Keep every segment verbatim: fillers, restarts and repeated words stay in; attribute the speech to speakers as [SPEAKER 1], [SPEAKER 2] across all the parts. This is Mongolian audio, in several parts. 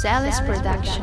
[SPEAKER 1] Sally's Production.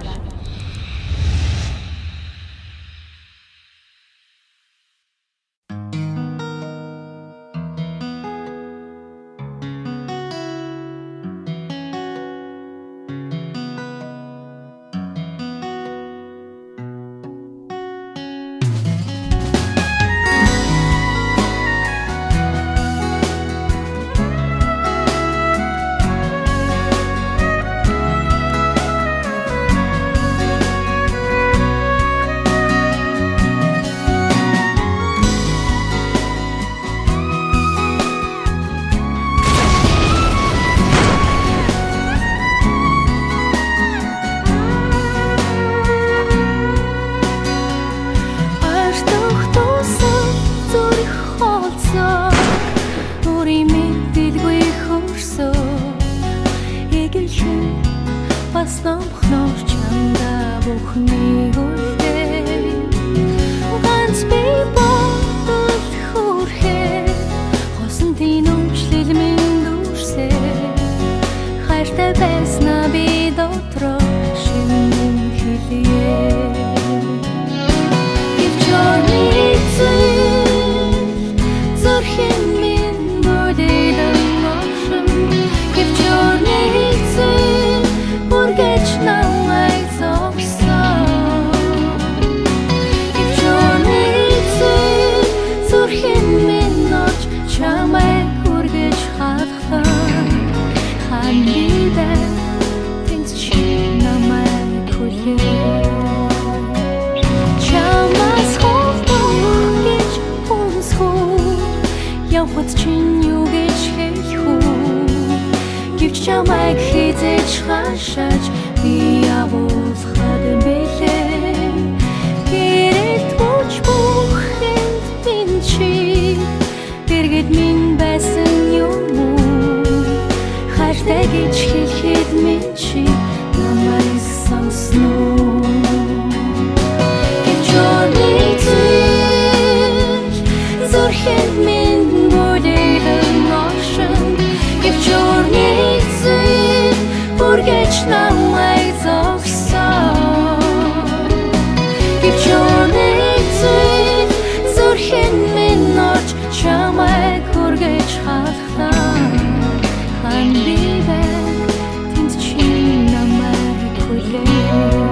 [SPEAKER 2] Бүхнийг үлдээе ганц би бодол хүрхээ хосон тийм өвчлөл минь дүрсээ хайртай байснаа би дотроо шинэн хэлье Ивчорны зөрхийн минь бүдэлэн машин Ивчорны үргэж намайг Чамайг хизээж хашаач би явуулахад бэлээ Гэрэлт бүч бүхэнд минь чи Дэргэд минь байсан юм уу Хайртай гэж хэлэхэд минь чи намайг сонсно Ивчорны зөрхийн минь бүдэлэн машин Ивчорны Үргэж намайг зогсоо Ивчорны зөрхийн минь орж чамайг үргэж халахлаа Хан би байна тэнд чи намайг хүлээн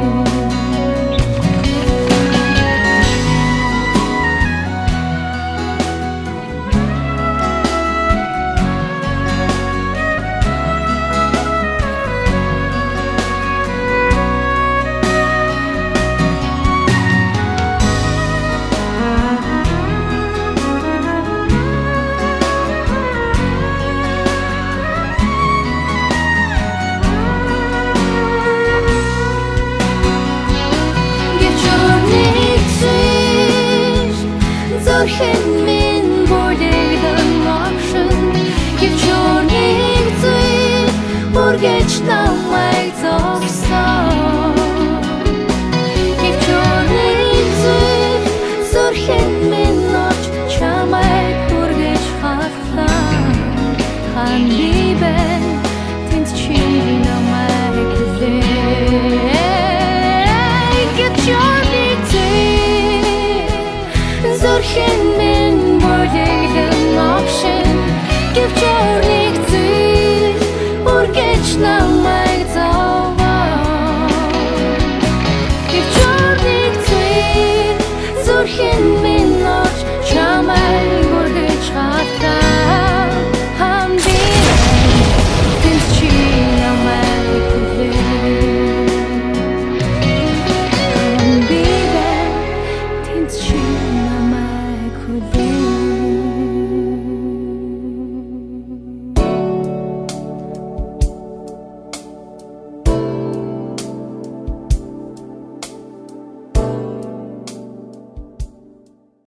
[SPEAKER 2] Зөрхийн минь бүдэлэн машин Ивчорны үргэж намайг зогсоо Ивчорны зөрхийн минь орж чамайг үргэж халахлаа Хан би байна тэнд чи намайг хүлээн Ивчорны Зөрхийн минь бүдэлэн машин Ивчорны үргэж намайг